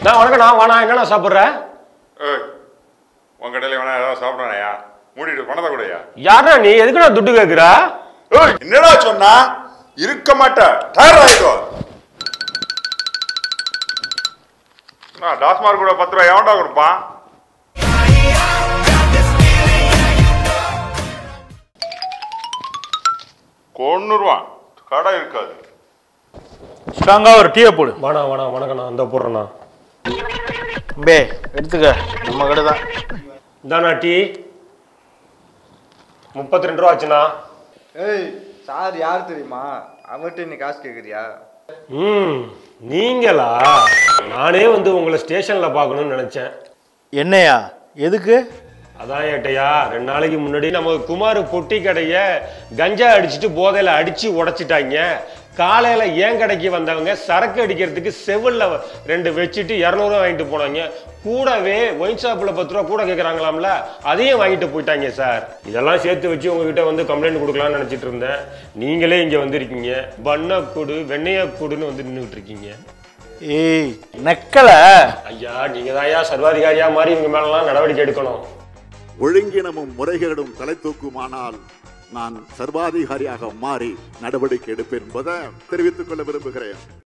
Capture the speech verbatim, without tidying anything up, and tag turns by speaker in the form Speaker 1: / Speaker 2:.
Speaker 1: நான் வணக்கண்ணா வாண்ணா என்னண்ணா சாப்பிட்றேன்?
Speaker 2: ஏய் உன் கடையில் வேணா ஏதாவது சாப்பிட்றானயா? மூடிட்டு பணத்தை கூடயா?
Speaker 1: யாரா நீ எதுக்குண்ணா துட்டு கேட்குறா?
Speaker 2: ஏய் என்னடா சொன்னா? இருக்க மாட்டேன் டயர் ஆயிடும். நான் டாஸ்மார்க் கூட பத்து ரூபாய் எவன்டா கொடுப்பான்? கொன்னுருவான். கடை இருக்காது.
Speaker 3: ஸ்ட்ராங்கா ஒரு டீயை போடு.
Speaker 1: வாணா வாணா வணக்கண்ணா அந்த போடுறேண்ணா.
Speaker 3: பே எடுத்துக்க நம்ம கடை தான்.
Speaker 1: இந்தாண்ணா டீ முப்பத்தி ரெண்டு ரூபா ஆச்சுண்ணா.
Speaker 4: ஏய் சார் யார் தெரியுமா? அவர்கிட்ட நீ காசு கேட்குறியா?
Speaker 1: ம் நீங்களா? நானே வந்து உங்களை ஸ்டேஷனில் பார்க்கணும்னு நினச்சேன்.
Speaker 3: என்னையா எதுக்கு?
Speaker 1: அதான் ஏட்டையா ரெண்டு நாளைக்கு முன்னாடி நம்ம குமார் பொட்டி கடையை கஞ்சா அடிச்சுட்டு போதையில் அடித்து உடைச்சிட்டாங்க. காலையில் ஏன் கடைக்கு வந்தவங்க சரக்கு அடிக்கிறதுக்கு செவிலில் ரெண்டு வச்சுட்டு இரநூறுவா வாங்கிட்டு போனாங்க. கூடவே ஒயின் ஷாப்பில் பத்து ரூபா கூட கேட்குறாங்களாம்ல, அதையும் வாங்கிட்டு போயிட்டாங்க சார். இதெல்லாம் சேர்த்து வச்சு உங்ககிட்ட வந்து கம்ப்ளைண்ட் கொடுக்கலான்னு நினச்சிட்டு இருந்தேன். நீங்களே இங்கே வந்திருக்கீங்க. பண்ணை கூடு வெண்ணைய கூடுன்னு வந்து நின்றுட்டு இருக்கீங்க.
Speaker 3: ஏய் நக்கல
Speaker 1: ஐயா நீங்கள் தான் ஐயா சர்வாதிகாரியா மாதிரி இவங்க மேலெல்லாம் நடவடிக்கை எடுக்கணும்.
Speaker 5: ஒழுங்கினமும் முறைகேடும் தலை தூக்குமானால் நான் சர்வாதிகாரியாக மாறி நடவடிக்கை எடுப்பேன் என்பதை தெரிவித்துக் கொள்ள விரும்புகிறேன்.